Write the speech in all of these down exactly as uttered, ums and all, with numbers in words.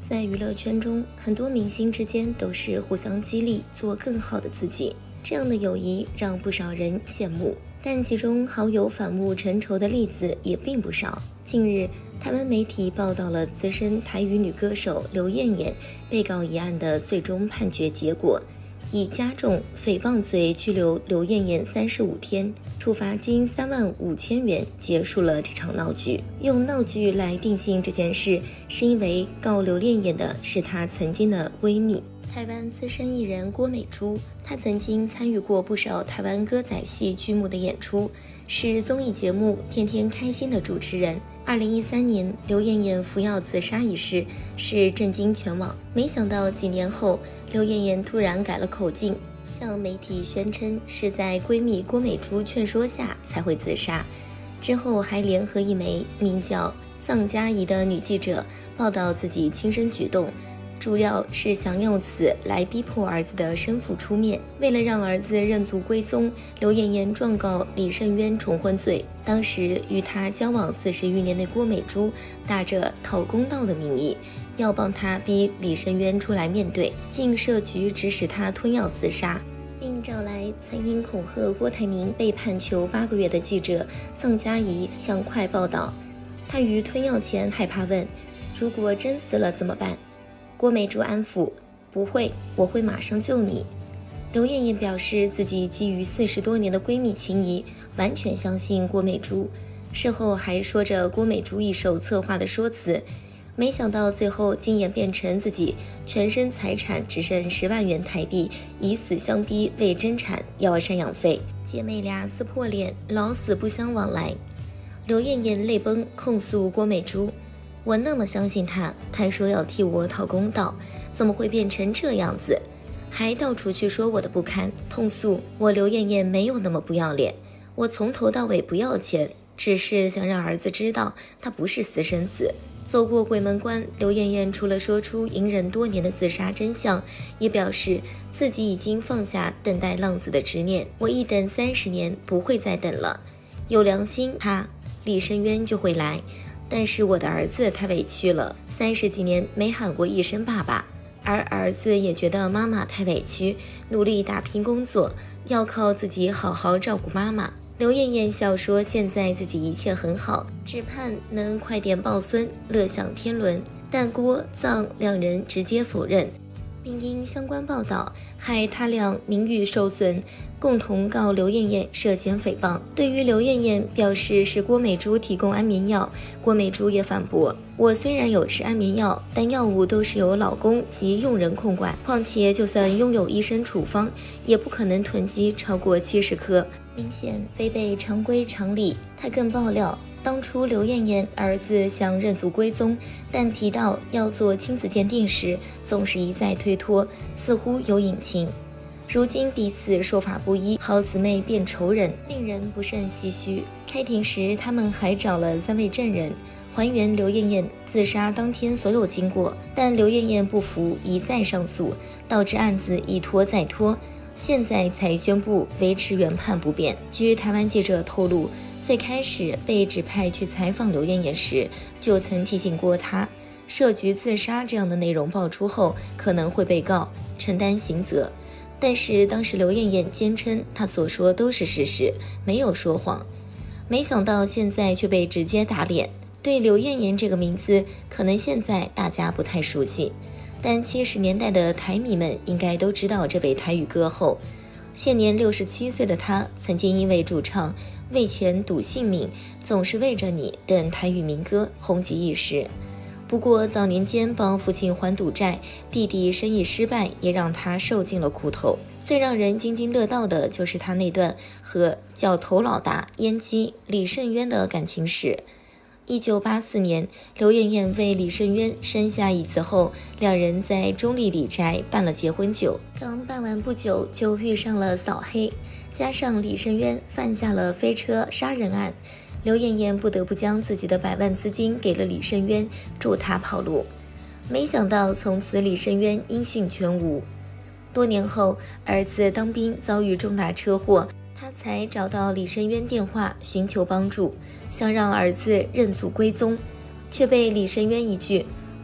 在娱乐圈中，很多明星之间都是互相激励，做更好的自己，这样的友谊让不少人羡慕。但其中好友反目成仇的例子也并不少。近日，台湾媒体报道了资深台语女歌手刘燕燕被告一案的最终判决结果，以加重诽谤罪拘留刘燕燕三十五天，处罚金三万五千元，结束了这场闹剧。用闹剧来定性这件事，是因为告刘燕燕的是她曾经的闺蜜，台湾资深艺人郭美珠。她曾经参与过不少台湾歌仔戏剧目的演出，是综艺节目《天天开心》的主持人。二零一三年，刘燕燕服药自杀一事是震惊全网。没想到几年后，刘燕燕突然改了口径，向媒体宣称是在闺蜜郭美珠劝说下才会自杀。之后还联合一枚名叫臧佳怡的女记者报道自己亲身举动，主要是想用此来逼迫儿子的生父出面。为了让儿子认祖归宗，刘燕燕状告李胜渊重婚罪。当时与她交往四十余年的郭美珠打着讨公道的名义，要帮她逼李胜渊出来面对，竟设局指使他吞药自杀，并找来曾因恐吓郭台铭被判囚八个月的记者臧佳怡向快报道。她于吞药前害怕问：如果真死了怎么办？郭美珠安抚：不会，我会马上救你。刘燕燕表示自己基于四十多年的闺蜜情谊，完全相信郭美珠。事后还说着郭美珠一手策划的说辞，没想到最后竟演变成自己全身财产只剩十万元台币，以死相逼为真产要赡养费，姐妹俩撕破脸，老死不相往来。刘燕燕泪崩，控诉郭美珠：我那么相信他，他说要替我讨公道，怎么会变成这样子？还到处去说我的不堪，痛诉我刘燕燕没有那么不要脸，我从头到尾不要钱，只是想让儿子知道他不是私生子。走过鬼门关，刘燕燕除了说出隐忍多年的自杀真相，也表示自己已经放下等待浪子的执念，我一等三十年，不会再等了。有良心，他李胜渊就会来，但是我的儿子太委屈了，三十几年没喊过一声爸爸，而儿子也觉得妈妈太委屈，努力打拼工作，要靠自己好好照顾妈妈。刘燕燕笑说现在自己一切很好，只盼能快点抱孙，乐享天伦。但郭臧两人直接否认，并因相关报道害他俩名誉受损，共同告刘燕燕涉嫌诽谤。对于刘燕燕表示是郭美珠提供安眠药，郭美珠也反驳：我虽然有吃安眠药，但药物都是由老公及佣人控管，况且就算拥有医生处方，也不可能囤积超过七十颗，明显违背常规常理。他更爆料，当初刘燕燕儿子想认祖归宗，但提到要做亲子鉴定时，总是一再推脱，似乎有隐情。如今彼此说法不一，好姊妹变仇人，令人不胜唏嘘。开庭时，他们还找了三位证人，还原刘燕燕自杀当天所有经过，但刘燕燕不服，一再上诉，导致案子一拖再拖，现在才宣布维持原判不变。据台湾记者透露，最开始被指派去采访刘燕燕时，就曾提醒过她，设局自杀这样的内容爆出后，可能会被告，承担刑责。但是当时刘燕燕坚称她所说都是事实，没有说谎。没想到现在却被直接打脸。对刘燕燕这个名字，可能现在大家不太熟悉，但七十年代的台迷们应该都知道这位台语歌后。现年六十七岁的她，曾经因为主唱《为钱赌性命》、总是为着你等台语民歌红极一时。不过早年间帮父亲还赌债，弟弟生意失败，也让他受尽了苦头。最让人津津乐道的就是他那段和叫头老大阉鸡李胜渊的感情史。一九八四年，刘燕燕为李胜渊生下一子后，两人在中立李宅办了结婚酒。刚办完不久，就遇上了扫黑，加上李胜渊犯下了飞车杀人案，刘燕燕不得不将自己的百万资金给了李胜渊，助他跑路。没想到从此李胜渊音讯全无。多年后，儿子当兵遭遇重大车祸，他才找到李胜渊电话寻求帮助，想让儿子认祖归宗，却被李胜渊一句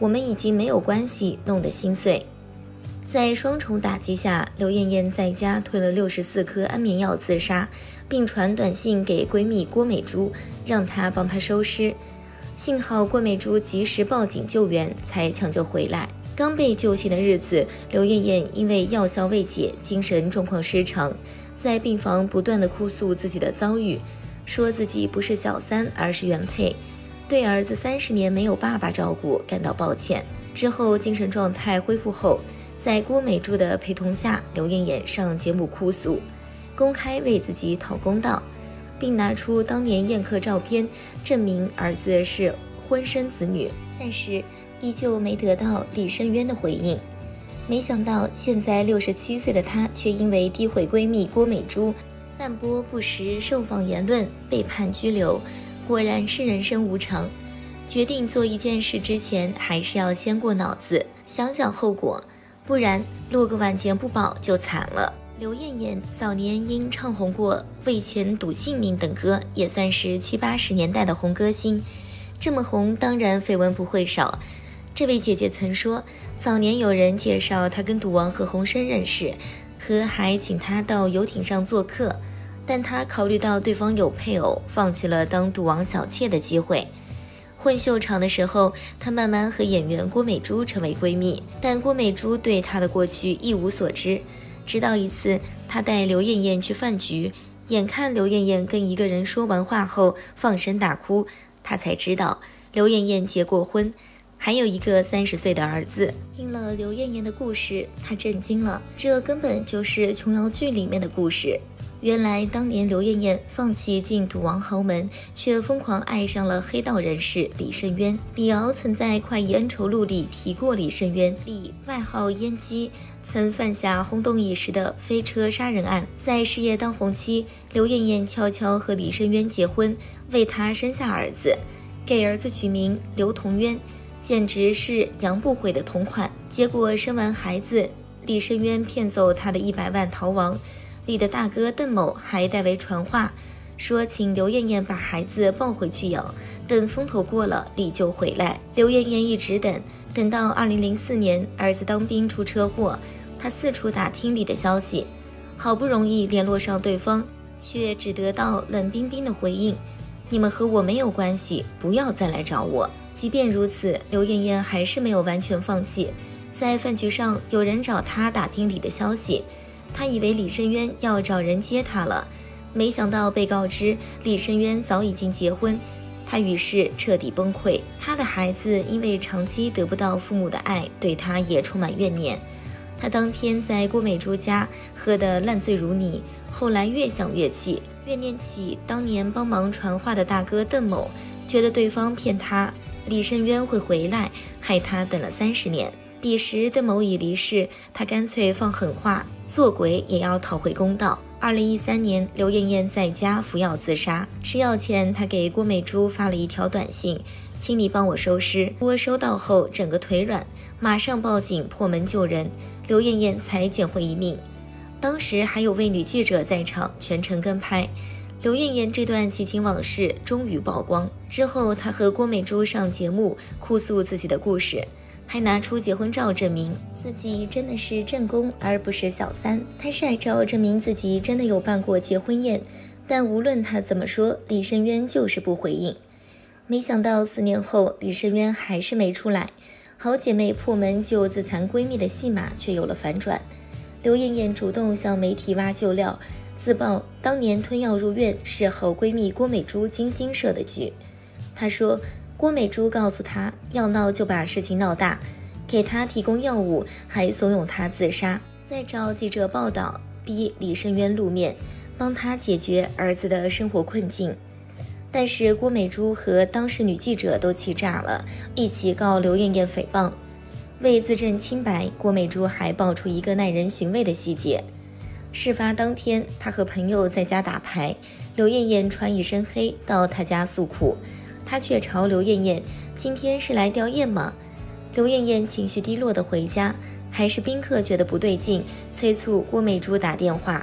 我们已经没有关系，弄得心碎。在双重打击下，刘艳艳在家吞了六十四颗安眠药自杀，并传短信给闺蜜郭美珠，让她帮她收尸。幸好郭美珠及时报警救援，才抢救回来。刚被救醒的日子，刘艳艳因为药效未解，精神状况失常，在病房不断地哭诉自己的遭遇，说自己不是小三，而是原配，对儿子三十年没有爸爸照顾感到抱歉。之后精神状态恢复后，在郭美珠的陪同下，刘艳艳上节目哭诉，公开为自己讨公道，并拿出当年宴客照片证明儿子是婚生子女，但是依旧没得到李申渊的回应。没想到现在六十七岁的她却因为诋毁闺蜜郭美珠，散播不实受访言论，被判拘留。果然是人生无常，决定做一件事之前，还是要先过脑子，想想后果，不然落个晚节不保就惨了。刘艳艳早年因唱红过《为钱赌性命》等歌，也算是七八十年代的红歌星。这么红，当然绯闻不会少。这位姐姐曾说，早年有人介绍她跟赌王何鸿燊认识，何还请她到游艇上做客，但她考虑到对方有配偶，放弃了当赌王小妾的机会。混秀场的时候，她慢慢和演员郭美珠成为闺蜜，但郭美珠对她的过去一无所知。直到一次，她带刘艳艳去饭局，眼看刘艳艳跟一个人说完话后放声大哭，她才知道刘艳艳结过婚，还有一个三十岁的儿子。听了刘艳艳的故事，她震惊了，这根本就是琼瑶剧里面的故事。原来当年刘艳艳放弃进赌王豪门，却疯狂爱上了黑道人士李申渊。李敖曾在《快意恩仇录》里提过李申渊，李外号燕姬，曾犯下轰动一时的飞车杀人案。在事业当红期，刘艳艳悄悄和李申渊结婚，为他生下儿子，给儿子取名刘同渊，简直是养不毁的同款。结果生完孩子，李申渊骗走他的一百万逃亡。李的大哥邓某还代为传话，说请刘艳艳把孩子抱回去养，等风头过了，李就回来。刘艳艳一直等，等到二零零四年儿子当兵出车祸，她四处打听李的消息，好不容易联络上对方，却只得到冷冰冰的回应：你们和我没有关系，不要再来找我。即便如此，刘艳艳还是没有完全放弃。在饭局上，有人找她打听李的消息，他以为李申渊要找人接他了，没想到被告知李申渊早已经结婚，他于是彻底崩溃。他的孩子因为长期得不到父母的爱，对他也充满怨念。他当天在郭美珠家喝得烂醉如泥，后来越想越气，怨念起当年帮忙传话的大哥邓某，觉得对方骗他李申渊会回来，害他等了三十年。彼时邓某已离世，他干脆放狠话，做鬼也要讨回公道。二零一三年，刘艳艳在家服药自杀，吃药前，她给郭美珠发了一条短信：请你帮我收尸。我收到后整个腿软，马上报警破门救人，刘艳艳才捡回一命。当时还有位女记者在场，全程跟拍。刘艳艳这段奇情往事终于曝光之后，她和郭美珠上节目哭诉自己的故事，还拿出结婚照证明自己真的是正宫而不是小三。他晒照证明自己真的有办过结婚宴，但无论他怎么说，李申渊就是不回应。没想到四年后，李申渊还是没出来，好姐妹破门救自残闺蜜的戏码却有了反转。刘艳艳主动向媒体挖旧料，自曝当年吞药入院是好闺蜜郭美珠精心设的局。她说郭美珠告诉她要闹就把事情闹大，给她提供药物，还怂恿她自杀，再找记者报道，逼李申渊露面，帮他解决儿子的生活困境。但是郭美珠和当事女记者都气炸了，一起告刘艳艳诽谤。为自证清白，郭美珠还爆出一个耐人寻味的细节。事发当天，她和朋友在家打牌，刘艳艳穿一身黑到她家诉苦，她却朝刘艳艳：今天是来吊唁吗？刘艳艳情绪低落地回家，还是宾客觉得不对劲，催促郭美珠打电话。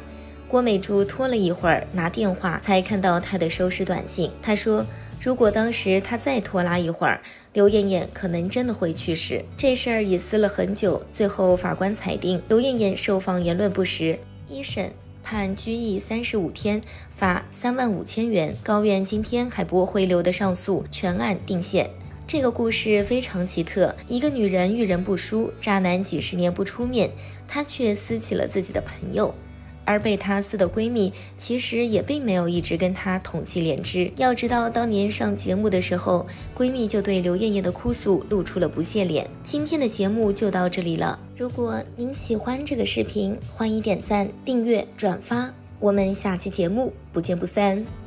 郭美珠拖了一会儿拿电话才看到他的收视短信。他说如果当时他再拖拉一会儿，刘艳艳可能真的会去世。这事儿也撕了很久，最后法官裁定刘艳艳受访言论不实，一审判拘役三十五天，罚三万五千元。高院今天还驳回刘的上诉，全案定线。这个故事非常奇特，一个女人遇人不淑，渣男几十年不出面，她却撕起了自己的朋友。而被她撕的闺蜜其实也并没有一直跟她同气连枝。要知道当年上节目的时候，闺蜜就对刘艳艳的哭诉露出了不屑脸。今天的节目就到这里了，如果您喜欢这个视频，欢迎点赞、订阅、转发，我们下期节目不见不散。